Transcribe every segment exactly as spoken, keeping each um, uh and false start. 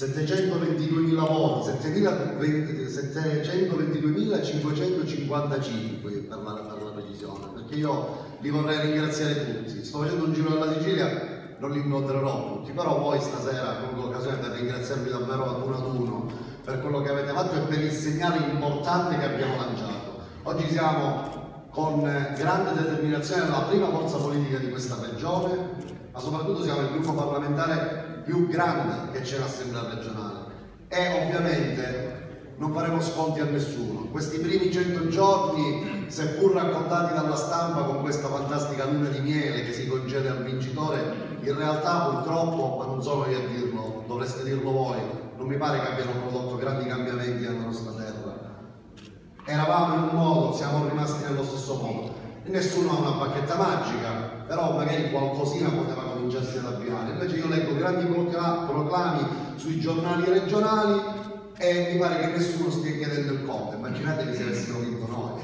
settecentoventiduemila voti, settecentoventiduemilacinquecentocinquantacinque per la, per la precisione, perché io li vorrei ringraziare tutti. Sto facendo un giro della Sicilia, non li incontrerò tutti, però voi stasera colgo l'occasione per ringraziarvi davvero ad uno ad uno per quello che avete fatto e per il segnale importante che abbiamo lanciato. Oggi siamo con grande determinazione la prima forza politica di questa regione, ma soprattutto siamo il gruppo parlamentare più grande che c'è l'Assemblea regionale e ovviamente non faremo sconti a nessuno. Questi primi cento giorni, seppur raccontati dalla stampa con questa fantastica luna di miele che si concede al vincitore, in realtà purtroppo, ma non sono io a dirlo, dovreste dirlo voi, non mi pare che abbiano prodotto grandi cambiamenti nella nostra terra. Eravamo in un modo, siamo rimasti nello stesso modo. Nessuno ha una bacchetta magica, però magari qualcosina poteva cominciarsi ad avviare. Invece io leggo grandi proclami sui giornali regionali e mi pare che nessuno stia chiedendo il conto. Immaginatevi se avessimo vinto noi.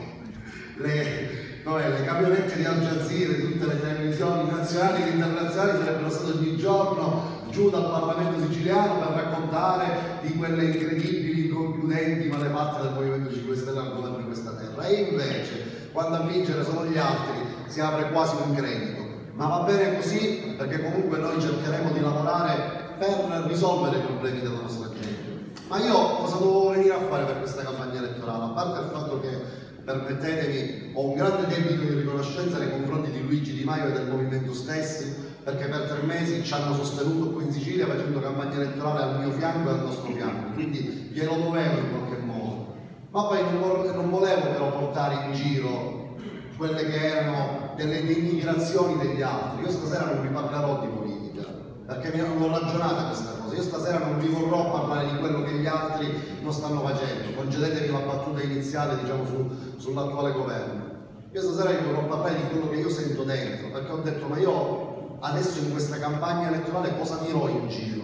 Le, noi, le camionette di Al Jazeera, di tutte le televisioni nazionali e internazionali sarebbero state ogni giorno giù dal Parlamento siciliano per raccontare di quelle incredibili, inconcludenti malefatte del Movimento cinque Stelle al governo di questa terra. E invece, quando a vincere sono gli altri, si apre quasi un credito. Ma va bene così, perché comunque noi cercheremo di lavorare per risolvere i problemi della nostra gente. Ma io cosa dovevo venire a fare per questa campagna elettorale? A parte il fatto che, permettetemi, ho un grande debito di riconoscenza nei confronti di Luigi Di Maio e del movimento stessi, perché per tre mesi ci hanno sostenuto qui in Sicilia facendo campagna elettorale al mio fianco e al nostro fianco, quindi glielo dovevo in qualche modo. Ma poi non volevo però portare in giro quelle che erano delle denigrazioni degli altri. Io stasera non vi parlerò di politica, perché mi hanno ragionata questa cosa. Io stasera non vi vorrò parlare di quello che gli altri non stanno facendo. Concedetevi la battuta iniziale, diciamo, su, sull'attuale governo. Io stasera vi vorrò parlare di quello che io sento dentro, perché ho detto, ma io adesso in questa campagna elettorale cosa dirò in giro?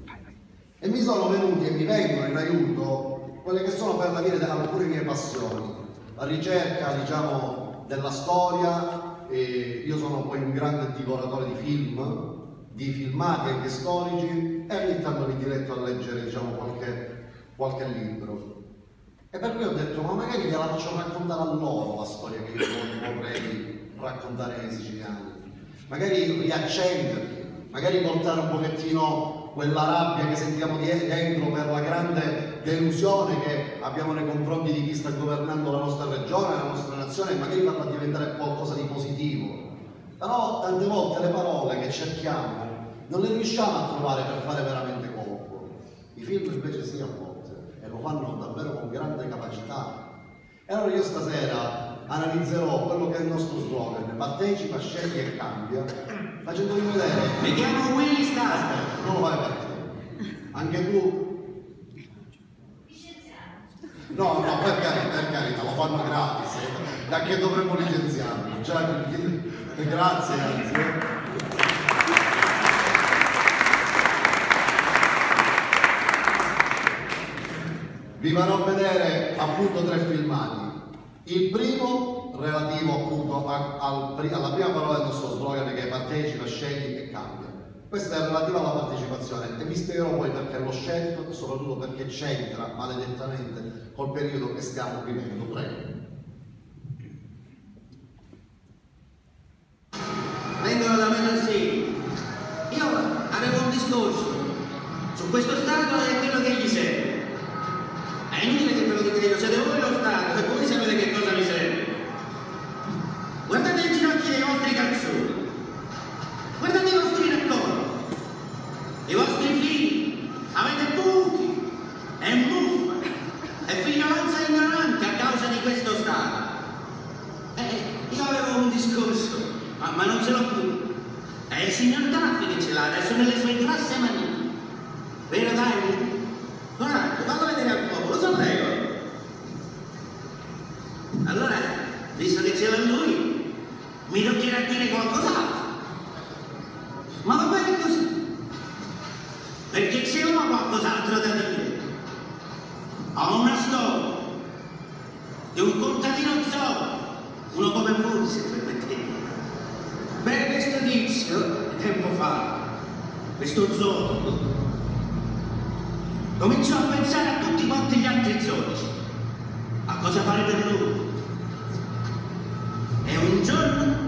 E mi sono venuti e mi vengono in aiuto quelle che sono per la via di alcune mie passioni. La ricerca, diciamo, della storia, e io sono poi un grande divoratore di film, di filmati anche storici, e ogni tanto mi diletto a leggere, diciamo, qualche, qualche libro. E per cui ho detto, ma magari gliela faccio raccontare a loro la storia che io vorrei raccontare ai siciliani. Magari riaccenderli, magari portare un pochettino quella rabbia che sentiamo dentro per la grande delusione che abbiamo nei confronti di chi sta governando la nostra regione, la nostra nazione, e magari farla diventare qualcosa di positivo. Però tante volte le parole che cerchiamo non le riusciamo a trovare per fare veramente colpo. I film invece sì, a volte, e lo fanno davvero con grande capacità. E allora io stasera analizzerò quello che è il nostro slogan: partecipa, scegli e cambia, facendovi vedere. Mi chiamo Willy Stasper. Non lo fai per te. Anche tu? No, no, per carità, per carità, lo fanno gratis, eh. Da che dovremmo licenziarlo? Cioè, grazie, anzi. Vi farò vedere appunto tre filmati. Il primo relativo appunto a, al, alla prima parola del nostro slogan, che è partecipa, scegli e cambia. Questa è relativa alla partecipazione e vi spiegherò poi perché l'ho scelto e soprattutto perché c'entra maledettamente col periodo che stiamo vivendo. Prego. Vengono da me così. Io avevo un discorso su questo Stato e quello che gli serve. È inutile che ve lo dite io, siete voi lo Stato e voi sapete che cosa vi serve. Guardate i ginocchi dei vostri calzoni, guardate i vostri raccolti, i vostri figli, avete buchi e muffa e figliolanza ignorante a causa di questo Stato. Eh, io avevo un discorso, ma, ma non ce l'ho più. È il signor Taffi che ce l'ha adesso nelle sue grosse manine. Vero dai? Guardate, fallo vedere al popolo, sono prego. Allora, visto che ce l'ha lui, mi toccherà dire qualcos'altro. Ma va bene così, perché ce l'ho qualcos'altro da dire. Ho una storia di un contadino zoppo, uno come voi, se permettete. Beh, questo tizio, tempo fa, questo zoppo, cominciò a pensare a tutti quanti gli altri zoologi, a cosa fare per lui. E un giorno